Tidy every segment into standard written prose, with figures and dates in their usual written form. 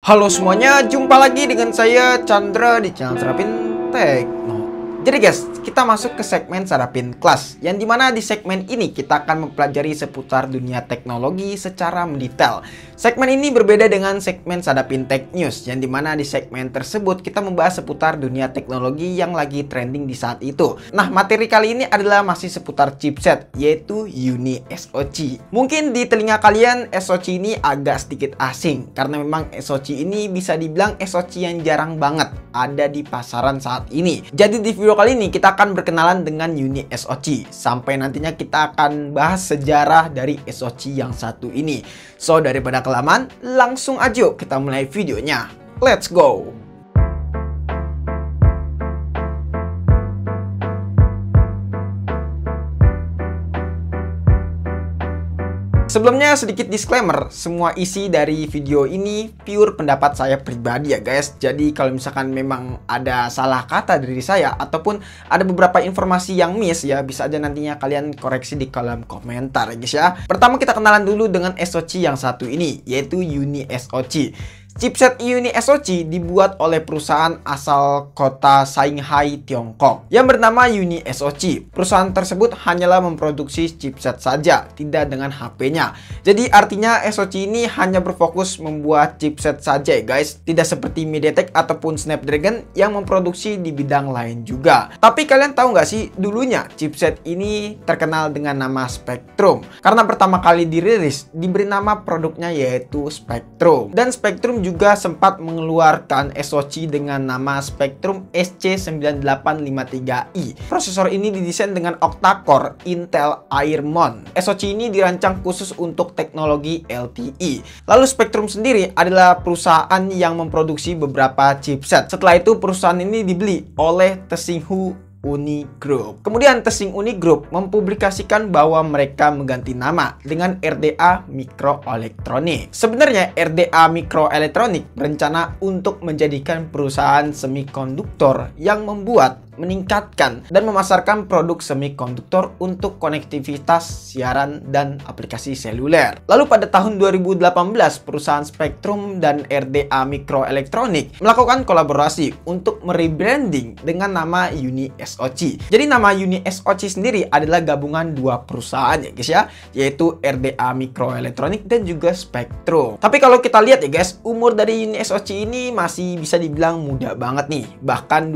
Halo semuanya, jumpa lagi dengan saya Chandra di channel Sarapin Tekno. Jadi guys, kita masuk ke segmen Sarapin Kelas, yang dimana di segmen ini kita akan mempelajari seputar dunia teknologi secara mendetail. Segmen ini berbeda dengan segmen Sarapin Tech News, yang dimana di segmen tersebut kita membahas seputar dunia teknologi yang lagi trending di saat itu. Nah, materi kali ini adalah masih seputar chipset, yaitu Uni SoC. Mungkin di telinga kalian SoC ini agak sedikit asing, karena memang SoC ini bisa dibilang SoC yang jarang banget ada di pasaran saat ini. Jadi di video kali ini kita akan berkenalan dengan Uni SoC, sampai nantinya kita akan bahas sejarah dari SoC yang satu ini. So, daripada kelamaan, langsung aja kita mulai videonya. Let's go! Sebelumnya sedikit disclaimer, semua isi dari video ini pure pendapat saya pribadi ya guys. Jadi kalau misalkan memang ada salah kata dari saya ataupun ada beberapa informasi yang miss ya, bisa aja nantinya kalian koreksi di kolom komentar ya guys ya. Pertama kita kenalan dulu dengan SoC yang satu ini, yaitu Uni SoC. Chipset Uni SoC dibuat oleh perusahaan asal kota Shanghai, Tiongkok yang bernama Uni SoC. Perusahaan tersebut hanyalah memproduksi chipset saja, tidak dengan HP-nya. Jadi artinya SoC ini hanya berfokus membuat chipset saja guys, tidak seperti MediaTek ataupun Snapdragon yang memproduksi di bidang lain juga. Tapi kalian tahu nggak sih, dulunya chipset ini terkenal dengan nama Spreadtrum karena pertama kali dirilis diberi nama produknya yaitu Spreadtrum, dan Spreadtrum juga sempat mengeluarkan SoC dengan nama Spreadtrum SC9853i. Prosesor ini didesain dengan octa-core Intel Airmont. SoC ini dirancang khusus untuk teknologi LTE. Lalu Spreadtrum sendiri adalah perusahaan yang memproduksi beberapa chipset. Setelah itu perusahaan ini dibeli oleh Tsinghua Uni Group. Kemudian Tsinghua Uni Group mempublikasikan bahwa mereka mengganti nama dengan RDA Microelectronics. Sebenarnya RDA Microelectronics berencana untuk menjadikan perusahaan semikonduktor yang membuat, meningkatkan, dan memasarkan produk semikonduktor untuk konektivitas siaran dan aplikasi seluler. Lalu pada tahun 2018, perusahaan Spreadtrum dan RDA Microelectronics melakukan kolaborasi untuk merebranding dengan nama Uni SoC. Jadi nama Uni SoC sendiri adalah gabungan dua perusahaan ya guys ya, yaitu RDA Microelectronics dan juga Spreadtrum. Tapi kalau kita lihat ya guys, umur dari Uni SoC ini masih bisa dibilang muda banget nih. Bahkan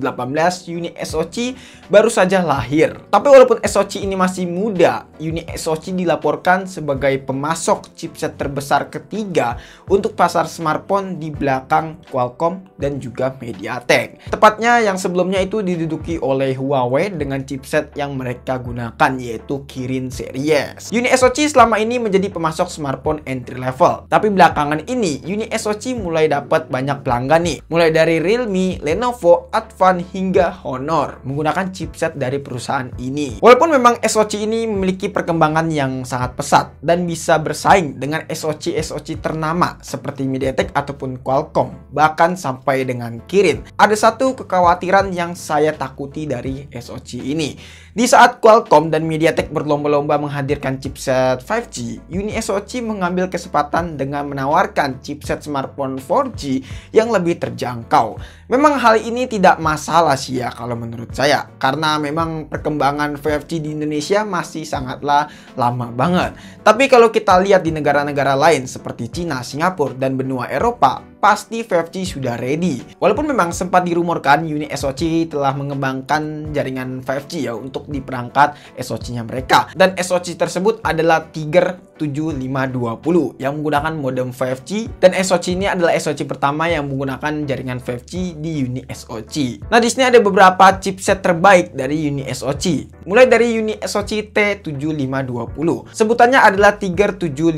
2018 Uni SoC baru saja lahir. Tapi walaupun SoC ini masih muda, Uni SoC dilaporkan sebagai pemasok chipset terbesar ketiga untuk pasar smartphone di belakang Qualcomm dan juga MediaTek. Tepatnya yang sebelumnya itu diduduki oleh Huawei dengan chipset yang mereka gunakan, yaitu Kirin series. Uni SoC selama ini menjadi pemasok smartphone entry level. Tapi belakangan ini Uni SoC mulai dapat banyak pelanggan nih. Mulai dari Realme, Lenovo, Advan hingga Honor menggunakan chipset dari perusahaan ini. Walaupun memang SoC ini memiliki perkembangan yang sangat pesat dan bisa bersaing dengan SoC ternama seperti MediaTek ataupun Qualcomm, bahkan sampai dengan Kirin. Ada satu kekhawatiran yang saya takuti dari SoC ini. Di saat Qualcomm dan MediaTek berlomba-lomba menghadirkan chipset 5G, Uni SoC mengambil kesempatan dengan menawarkan chipset smartphone 4G yang lebih terjangkau. Memang hal ini tidak masalah sih ya kalau menurut saya, karena memang perkembangan 5G di Indonesia masih sangatlah lama banget. Tapi kalau kita lihat di negara-negara lain seperti Cina, Singapura, dan benua Eropa, pasti 5G sudah ready. Walaupun memang sempat dirumorkan Uni SoC telah mengembangkan jaringan 5G ya untuk di perangkat SoC-nya mereka. Dan SoC tersebut adalah Tiger 7520 yang menggunakan modem 5G, dan SoC ini adalah SoC pertama yang menggunakan jaringan 5G di Uni SoC. Nah, di sini ada beberapa chipset terbaik dari Uni SoC. Mulai dari Uni SoC T7520. Sebutannya adalah Tiger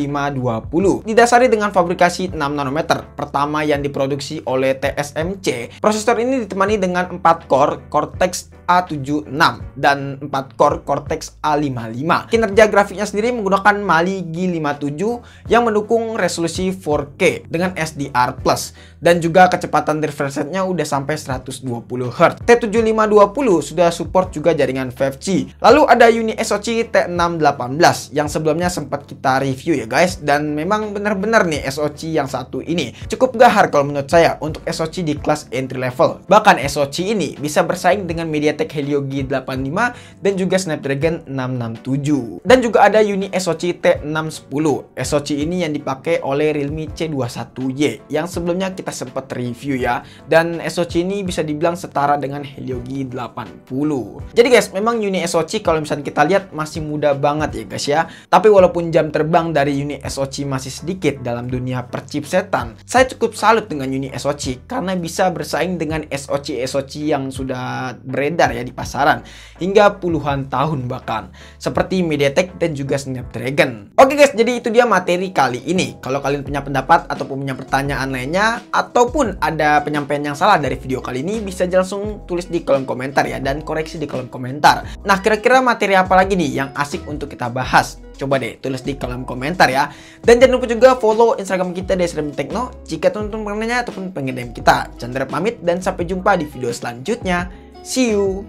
7520. Didasari dengan fabrikasi 6 nanometer pertama yang diproduksi oleh TSMC. Prosesor ini ditemani dengan 4 core Cortex A76 dan 4 core Cortex A55. Kinerja grafiknya sendiri menggunakan Mali G57 yang mendukung resolusi 4K dengan SDR+, dan juga kecepatan refresh rate-nya udah sampai 120 Hz. T7520 sudah support juga jaringan 5G. Lalu ada unit SoC T618 yang sebelumnya sempat kita review ya guys, dan memang benar-benar nih SoC yang satu ini cukup gahar kalau menurut saya untuk SoC di kelas entry level. Bahkan SoC ini bisa bersaing dengan MediaTek Helio G85 dan juga Snapdragon 667. Dan juga ada unit SoC T610. SoC ini yang dipakai oleh Realme C21Y yang sebelumnya kita sempat review ya, dan SoC ini bisa dibilang setara dengan Helio G80. Jadi guys, memang unit SoC kalau misalnya kita lihat masih muda banget ya guys ya. Tapi walaupun jam terbang dari unit SoC masih sedikit dalam dunia perchipsetan, saya cukup salut dengan unit SoC karena bisa bersaing dengan SoC yang sudah beredar ya di pasaran hingga puluhan tahun bahkan, seperti MediaTek dan juga Snapdragon. Oke guys, jadi itu dia materi kali ini. Kalau kalian punya pendapat ataupun punya pertanyaan lainnya, ataupun ada penyampaian yang salah dari video kali ini, bisa langsung tulis di kolom komentar ya, dan koreksi di kolom komentar. Nah, kira-kira materi apa lagi nih yang asik untuk kita bahas? Coba deh tulis di kolom komentar ya. Dan jangan lupa juga follow Instagram kita di @remtekno jika teman-teman pengen nanya ataupun pengen DM kita. Chandra pamit dan sampai jumpa di video selanjutnya. See you.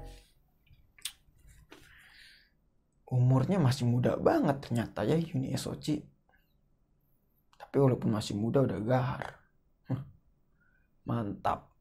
Umurnya masih muda banget ternyata ya Uni SoC. Tapi walaupun masih muda udah gahar. Mantap.